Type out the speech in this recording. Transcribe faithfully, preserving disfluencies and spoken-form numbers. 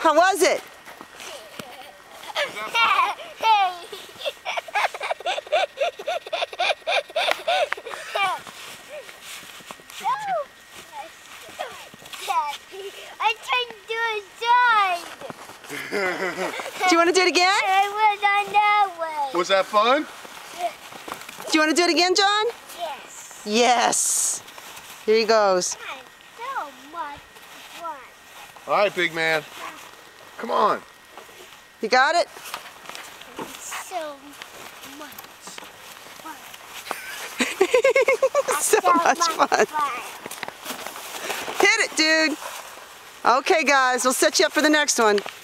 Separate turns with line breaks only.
How was it?
I tried to do a side.
Do you want to do it again?
I went on that way.
Was that fun?
Do you want to do it again, John?
Yes.
Yes. Here he goes.
So much fun.
All right, big man. Come on.
You got it?
So much fun.
So much fun. Hit it, dude. Okay, guys, we'll set you up for the next one.